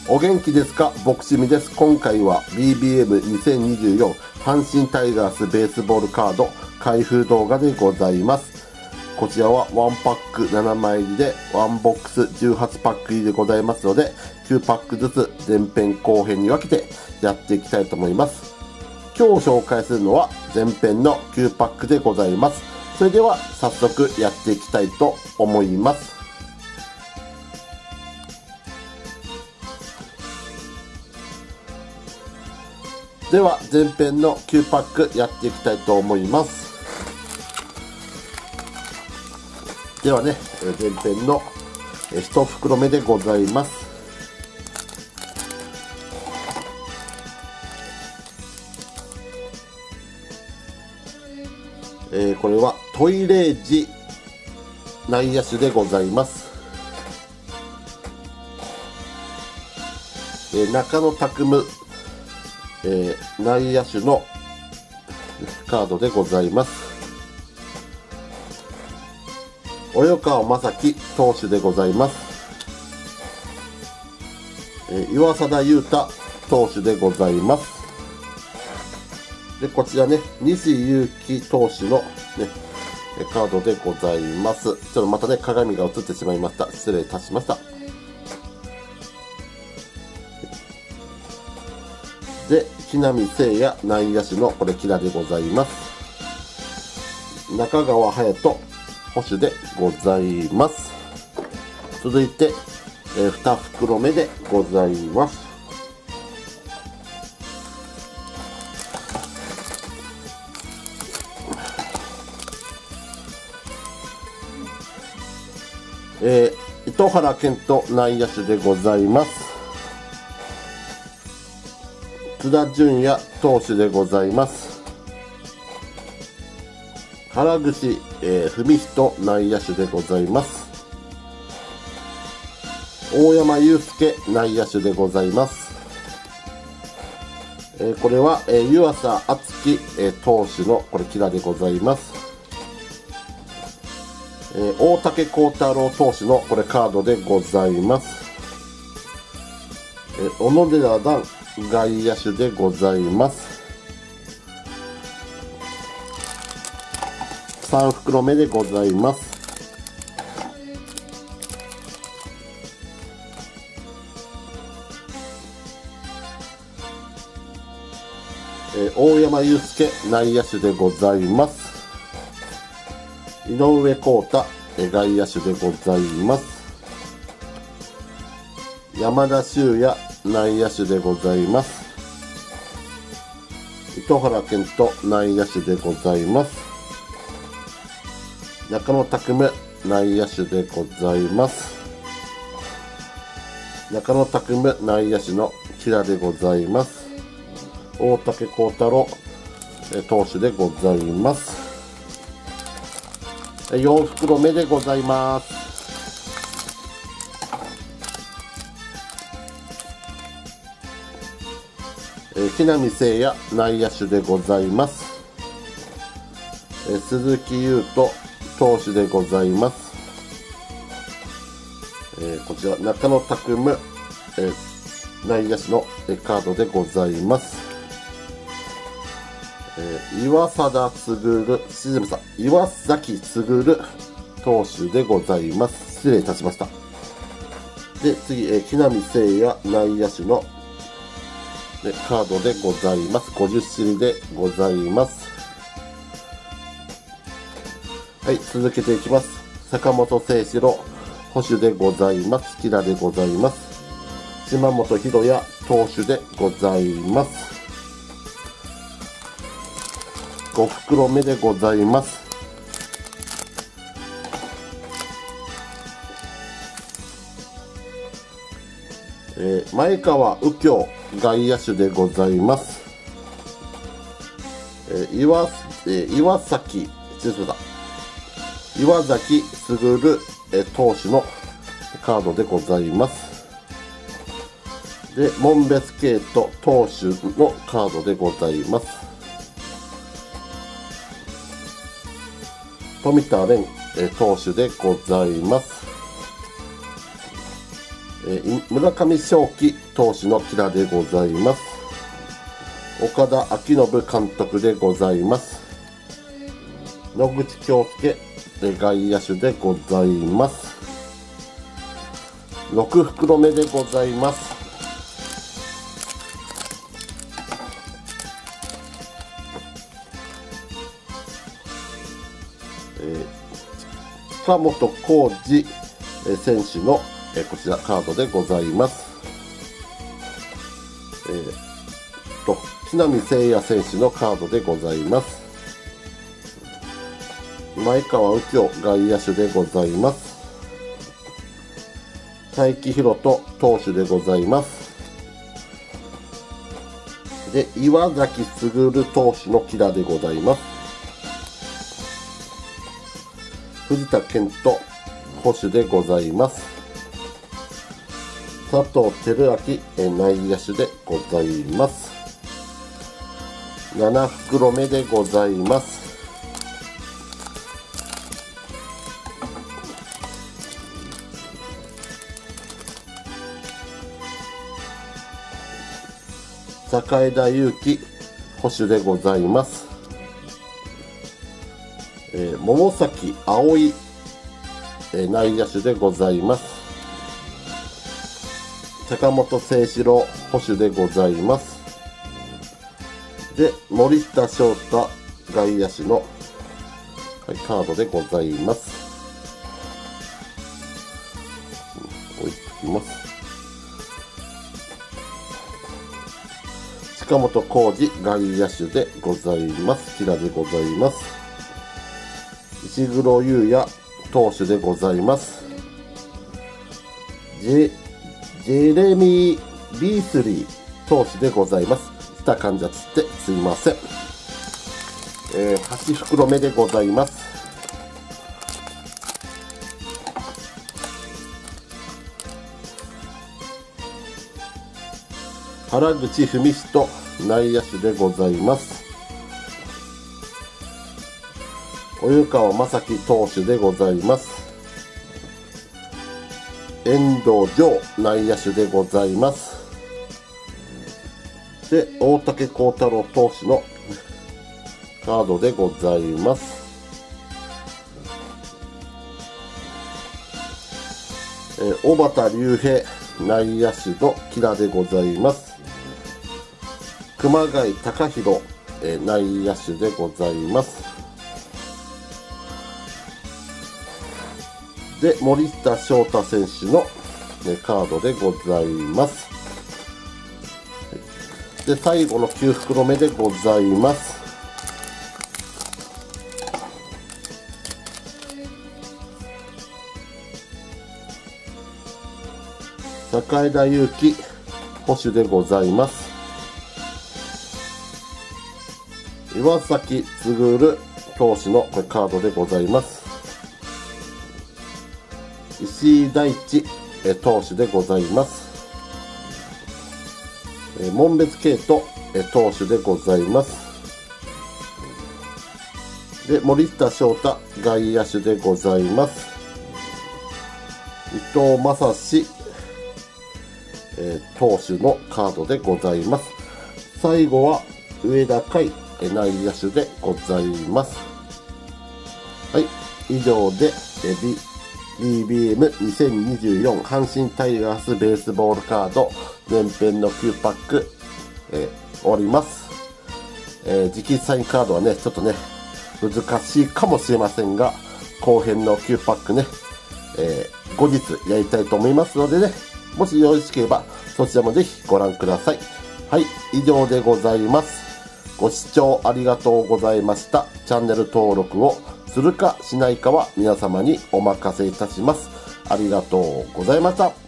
お元気ですか？ボクシミです。今回は BBM2024 阪神タイガースベースボールカード開封動画でございます。こちらは1パック7枚入りで1ボックス18パック入りでございますので、9パックずつ前編後編に分けてやっていきたいと思います。今日紹介するのは前編の9パックでございます。それでは早速やっていきたいと思います。では前編の9パックやっていきたいと思います。ではね、前編の1袋目でございます。これはトイレージ内野手でございます。中野拓夢、内野手のカードでございます。及川雅紀投手でございます。岩貞裕太投手でございます。で、こちらね、西勇輝投手のね、カードでございます。ちょっとまたね、鏡が映ってしまいました。失礼いたしました。で、木浪聖也内野手のこれキラでございます。中川隼人捕手でございます。続いて、2袋目でございます。糸原健人内野手でございます。津田純也投手でございます。原口文人内野手でございます。大山祐介内野手でございます。これは湯浅敦樹投手のこれキラでございます。大竹幸太郎投手のこれカードでございます。小野寺段外野手でございます。3袋目でございます。大山祐介内野手でございます。井上康太外野手でございます。山田修也内野手でございます。糸原健人内野手でございます。中野拓夢内野手でございます。中野拓夢内野手のキラでございます。大竹幸太郎投手でございます。4袋目でございます。木浪聖也内野手でございます。鈴木優斗投手でございます。こちら中野拓夢内野手のカードでございます。岩崎優投手でございます。失礼いたしました。で、次、木浪聖也内野手のカードでございます。50シリでございます。はい、続けていきます。坂本誠志郎捕手でございます。キラでございます。島本博也投手でございます。5袋目でございます。前川右京外野手でございます。岩崎優投手のカードでございます。で、門別慶斗投手のカードでございます。富田蓮投手でございます。 村上正輝投手のキラでございます。岡田彰信監督でございます。野口京介外野手でございます。6袋目でございます。近本光司選手のこちらカードでございます。木浪誠也選手のカードでございます。前川右京外野手でございます。才木浩人投手でございます。で、岩崎優投手のキラでございます。藤田健人捕手でございます。佐藤輝明内野手でございます。7袋目でございます。坂枝勇気捕手でございます。桃崎葵内野手でございます。坂本誠志郎捕手でございます。で、森田翔太外野手の、カードでございます。置いてきます。近本光司外野手でございます。キラでございます。石黒優也投手でございます。ジェレミー・ビースリー投手でございます。下噛んじゃってすいません。8袋目でございます。原口文人内野手でございます。及川正樹投手でございます。遠藤城内野手でございます。で、大竹幸太郎投手のカードでございます。小畑隆平内野手のキラでございます。熊谷貴弘内野手でございます。で、森田翔太選手のカードでございます。で、最後の9袋目でございます。坂枝勇気捕手でございます。岩崎優投手のこれカードでございます。石井大地投手でございます。門別慶斗投手でございます。で、森田翔太外野手でございます。伊藤将司投手のカードでございます。最後は上田海内野手でございます。はい、以上でBBM2024 阪神タイガースベースボールカード年編の9パック、終わります。直筆サインカードはね、ちょっとね、難しいかもしれませんが、後編の9パックね、後日やりたいと思いますのでね、もしよろしければそちらもぜひご覧ください。はい、以上でございます。ご視聴ありがとうございました。チャンネル登録をするかしないかは皆様にお任せいたします。ありがとうございました。